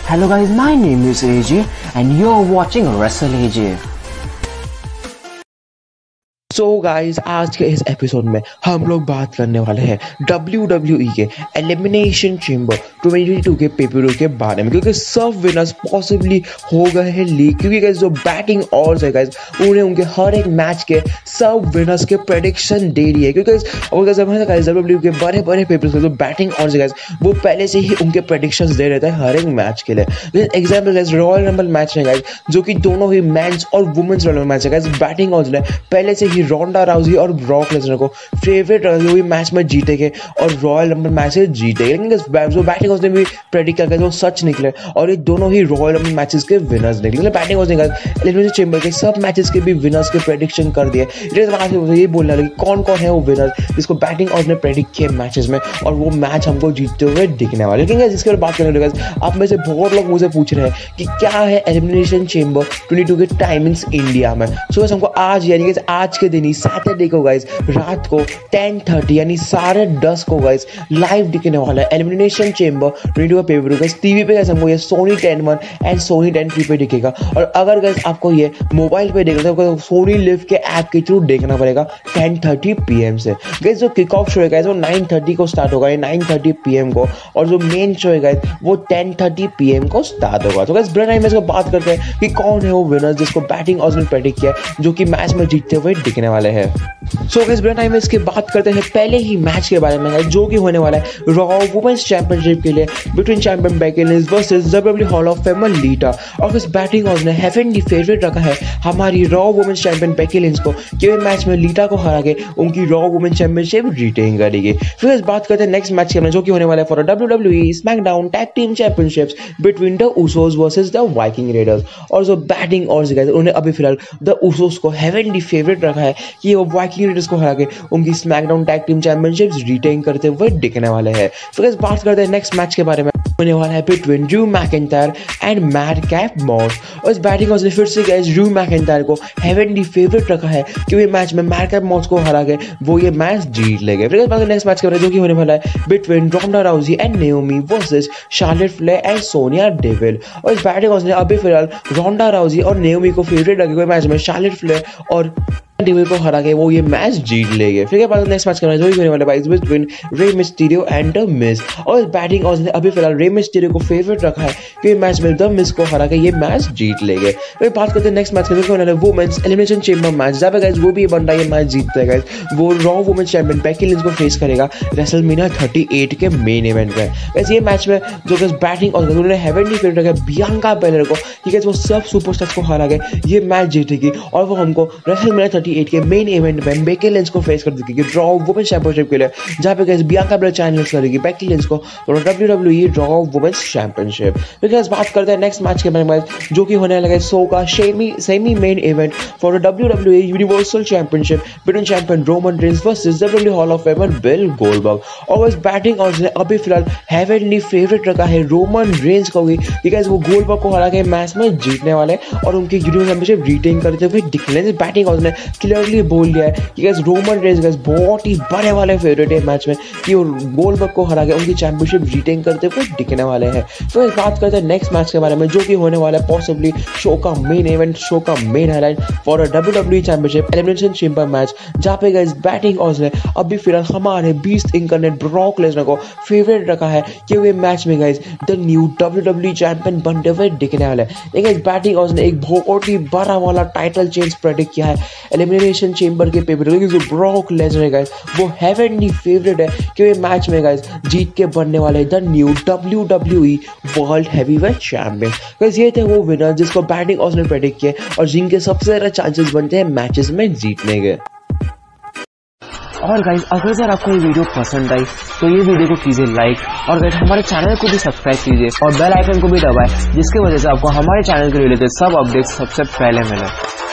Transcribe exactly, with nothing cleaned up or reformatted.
Hello guys, my name is A J and you're watching Wrestle A J. So so guys आज के इस episode में हम लोग बात करने वाले हैं डब्ल्यू डब्ल्यू ई के elimination chamber twenty twenty two के पेपर के बारे में, क्योंकि सब विनर्स पॉसिबली हो गए हैं लीक। क्योंकि गाइज जो बैटिंग ऑर्ड्स है गाइज उन्हें उनके हर एक मैच के सब विनर्स के प्रेडिक्शन दे रही है। क्योंकि गाइज डब्ल्यू के बड़े बड़े पेपर जो बैटिंग ऑर्ड्स है गाइज वो पहले से ही उनके प्रेडिक्शन दे रहते हैं हर एक मैच के लिए। Example guys royal rumble match है गाइज जो कि दोनों ही मेंस और वुमेन्स रॉयल मैच है गाइज। बैटिंग ऑर्ड्स ने पहले से ही रोंडा राउजी और ब्रॉक लेसनर को फेवरेट रखे मैच में जीतेंगे और रॉयल रंबल मैच से जीतेंगे। लेकिन जो बैटिंग हाउस ने भी प्रेडिक्ट किया वो सच निकले और ये दोनों ही रॉयल रंबल मैचेस के विनर्स निकले। बैटिंग हाउस ने एलिमिनेशन चेंबर के सब मैचेस के भी विनर्स के प्रेडिक्शन कर दिए। ये बोलना है कि कौन कौन है वो विनर्स जिसको बैटिंग हाउस ने प्रेडिक्ट किए मैचेस में और वो मैच हमको जीतते हुए दिखने वाले। लेकिन जिसके बारे बात करने लगे आप में से बहुत लोग मुझे पूछ रहे हैं कि क्या है एलिमिनेशन चेंबर ट्वेंटी टू के टाइमिंग्स इंडिया में। सो हमको आज यानी कि आज के दिन ही सैटरडे को गाइस रात को टेन थर्टी यानी साढ़े दस को गाइस लाइव दिखने वाला है एलिमिनेशन चेंबर ट्वेंटी टू का पेपर गाइस टीवी पे गाइस हमको ये Sony ten one and Sony ten three पे दिखेगा। और अगर गाइस आपको ये मोबाइल पे देखना तो सोनी लिव के ऐप के थ्रू देखना पड़ेगा टेन थर्टी पी एम से। गाइस जो किक ऑफ शो है गाइस वो नाइन थर्टी को स्टार्ट होगा नाइन थर्टी पी एम को, और जो मेन शो है गाइस वो टेन थर्टी पी एम को स्टार्ट होगा। तो गाइस ब्रेक टाइम में इसको बात करते हैं कि कौन है वो विनर जिसको बैटिंग ऑर्ड्स ने प्रेडिक्ट किया जो कि मैच में जीतते हुए दिखने वाले हैं। सो गाइस ब्रेक टाइम में इसके बात करते हैं पहले ही मैच के बारे में जो कि होने वाला है रॉ वुमेन्स चैंपियनशिप के लिए between champion Becky Lynch versus WWE hall of famer Lita. और इस बैटिंग ऑर्ड्स ने हेवनली फेवरेट रखा है हमारी Raw women's champion Becky Lynch को कि वे मैच में लीटा को हरा के उनकी रॉ वुमेन्स चैंपियनशिप रिटेन करेगी। फिर इस बात करते हैं नेक्स्ट मैच के बारे में जो कि होने वाला है for WWE SmackDown tag team championships between the Usos versus the Viking Raiders. और जो बैटिंग ऑर्ड्स गाइस उन्होंने अभी फिलहाल द उसोस को हेवनली फेवरेट रखा है कि वो वाइकिंग रेडर्स को हरा के उनकी SmackDown tag team championships retain करते हुए दिखने वाले हैं। फिर बात करते हैं नेक्स्ट मैच के बारे में होने वाला है between Drew McIntyre and Madcap Moss. और इस बैटिंग हाउस ने फिर से गाइस ड्रू मैकिंटायर को हेवनली फेवरेट रखा है कि वे मैच में मैडकैप मॉस को हरा के वो ये मैच जीत लेंगे। फिर बात नेक्स्ट मैच के बारे में जो कि होने वाला है between Ronda Rousey and Naomi versus Charlotte Flair and Sonya Deville. और इस बैटिंग हाउस ने अभी फिलहाल रोंडा राउजी और नेओमी को फेवरेट रखे हुए मैच में शार्लेट फ्लेयर और डेविल को हरा के वो ये मैच जीत लेंगे। फिर बाद नेक्स्ट मैच करना जो होने वाला है between Rey Mysterio and the Miz. और इस बैटिंग हाउस ने अभी फिलहाल रे मिस्टीरियो को फेवरेट रखा है कि मैच में द मिज को हरा के ये मैच जीत लेंगे। फिर बात करते हैं नेक्स्ट मैच का जो होने वाला है वुमेन्स एलिमिनेशन चेंबर मैच जहाँ पे गाइस वो भी बन रहा है ये मैच जीतता है गाइस वो Raw women's champion Becky Lynch को फेस करेगा रेसलमेनिया थर्टी एट के मेन इवेंट में। गाइस ये मैच में जो गाइस बैटिंग और उन्होंने हेवनली फेवरेट रखा है बियांका बेलर को कि गाइस वो सब सुपरस्टार्स को हरा के ये मैच जीतेगी और वो हमको रेसलमेनिया थर्टी एट के मेन इवेंट में बेकी लिंच को फेस कर देगी रॉ वुमेन्स चैंपियनशिप के लिए, जहां पे गाइस बियांका बेलर चैलेंज करेगी बेकी लिंच को और डब्ल्यूडब्ल्यूई रॉ वुमेन्स चैंपियनशिप। फिर गाइस बात करते हैं नेक्स्ट मैच के बारे में जो कि होने वाला है सो का semi semi main event for WWE universal championship between champion Roman Reigns versus WWE hall of famer Bill Goldberg. और इस बैटिंग हाउस ने अभी फिलहाल हेवनली फेवरेट रखा है रोमन रेंस को कि गाइस वो गोल्डबर्ग को हरा के मैच में जीतने वाले और उनकी यूनिवर्सल चैंपियनशिप रिटेन करते हुए दिखने। बैटिंग हाउस ने क्लियरली बोल दिया है कि गाइस रोमन रेंस गाइस बहुत ही बड़े वाले फेवरेट है मैच में कि वो गोल्डबर्ग को हरा के उनकी चैंपियनशिप रिटेन करते हुए दिखने वाले हैं। तो इस बात करते हैं नेक्स्ट मैच के बारे में जो कि होने वाला है पॉसिबली शो का मेन इवेंट शो का main highlight for a WWE championship elimination chamber match जहां पे गाइस बैटिंग हाउस ने अभी फिलहाल हमारे बीस्ट इंकरनेट ब्रॉक लेसनर को फेवरेट रखा है कि वे मैच में guys the new WWE champion बनते हुए दिखने वाले हैं। लेकिन इस बैटिंग हाउस ने एक बहुत ही बड़ा वाला टाइटल चेंज प्रेडिक्ट किया है एलिमिनेशन चेंबर के पेपर जो ब्रॉक लेसनर है गाइस वो हेवनली फेवरेट है कि वे मैच में गाइस जीत के बनने वाले the new WWE world heavyweight champion. Guys ये थे वो विनर जिसको बैटिंग हाउस ने प्रेडिक्ट किया और जिनके सबसे ज्यादा चांसेस बनते हैं मैचेस में जीतने के। और गाइस अगर सर आपको ये वीडियो पसंद आई तो ये वीडियो को कीजिए लाइक और गाइस हमारे चैनल को भी सब्सक्राइब कीजिए और बेल आइकन को भी दबाएं जिसकी वजह से आपको हमारे चैनल के रिलेटेड सब अपडेट्स सबसे पहले मिले।